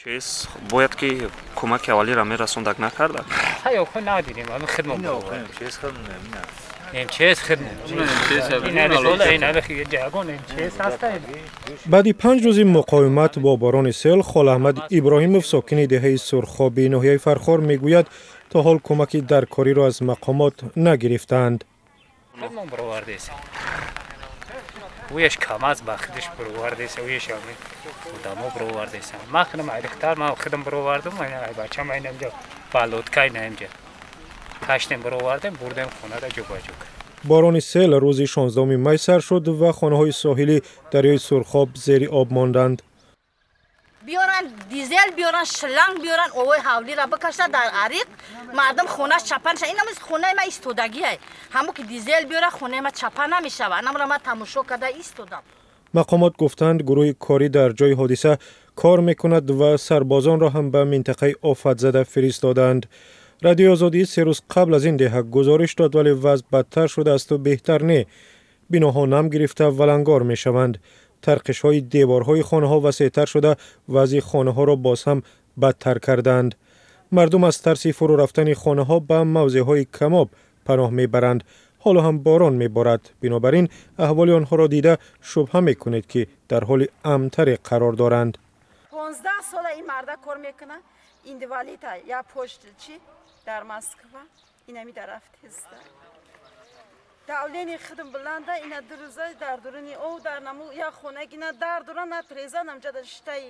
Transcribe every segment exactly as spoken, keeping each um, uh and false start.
چیز باید که کمک اولی را میرسوندک نکرده؟ ها خود ندیدیم همین خدمت بود. چیز خدمت نمی‌کنه. این چیز خدمت. این نمی‌دونم این نمی‌خواد جاگون این چیز هست. بعد پنج روز مقاومت با باران سیل، خال احمد ابراهیموف ساکن دهه سرخابی ناحیه فرخار میگوید تا حال کمکی درکاری را از مقامات نگرفتند. خدمت برآورده است. ویش کم از بخشش برآورده است ویش هم دامو برآورده است. ما خدمت ایرختار ما خدمت برآوردم من بچه‌م اینجا بالودکای نمی‌جه. کاشتیم برآوردیم بردیم خونه را جوگا جوگ. باران سیل روز شانزدهم می سر شد و خانه‌های ساحلی دریای سرخاب زیر آب ماندند. بیارن دیزل بیارن شلنگ بیارن اوه حولی را بکشن در عریق مردم خونه چپن شه. این هم خونه ما ایستادگی است. همو که دیزل بیاره خونه ما چپن نمیشه. انا ما تماشا کرده ایستادم. مقامات گفتند گروه کاری در جای حادثه کار میکند و سربازان را هم به منطقه آفت زده فرستادند. رادیو آزادی سه روز قبل از این دهه گزارش داد ولی وضع بدتر شده است و بهتر نه. بناها نم گرفته و لنگار می شوند. ترقش های دیوارهای خانه ها وسیع‌تر شده وضع خانه ها را باز هم بدتر کردند. مردم از ترس فرو رفتن خانه ها به موضع های کماب پناه می برند. حالا هم باران می بارد. بنابراین احوال آنها را دیده شبهه می کنید که در حال امن‌تر قرار دارند. پانزده سال این مرد کار میکنه. این دیوالیتا یا پشت چی در مسکو اینا می درفت هست. داولینی خدم بلنده اینا دروزه در درونی او در نمو یا خونه گینا در درون نتریزه نمجد شتایی.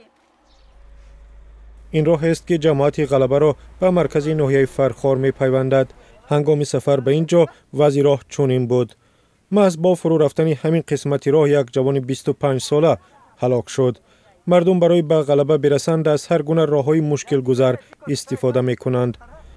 این راه است که جماعت غلبه را به مرکز ناحیه فرخار می پیوندد. هنگام سفر به اینجا وضع راه چنین بود. محض با فرو رفتن همین قسمت راه یک جوان بیست و پنج ساله هلاک شد. مردم برای به غلبه برسند از هر گونه راههای مشکل گذر استفاده می کنند.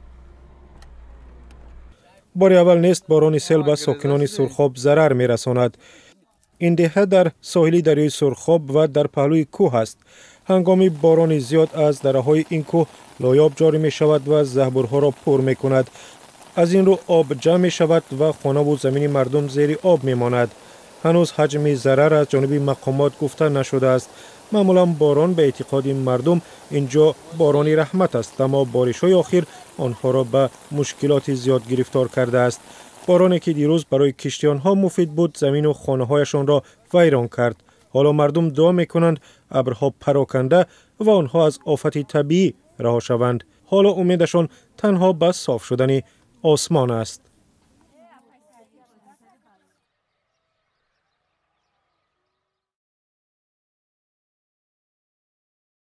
بار اول نیست باران سیل به ساکنان سرخاب ضرر می رساند. این دهه در ساحلی دریای سرخاب و در پهلوی کوه است. هنگام باران زیاد از دره‌های این کوه لایاب جاری می شود و زهبرها را پر می کند. از این رو آب جمع می شود و خانه و زمین مردم زیر آب می ماند. هنوز حجم ضرر از جانب مقامات گفته نشده است. معمولا باران به اعتقاد مردم اینجا باران رحمت است، اما بارش های آخر آنها را به مشکلات زیاد گرفتار کرده است. بارانی که دیروز برای کشتیان ها مفید بود زمین و خانه هایشان را ویران کرد. حالا مردم دعا می کنند ابرها پراکنده و آنها از آفت طبیعی رها شوند. حالا امیدشان تنها به صاف شدن آسمان است.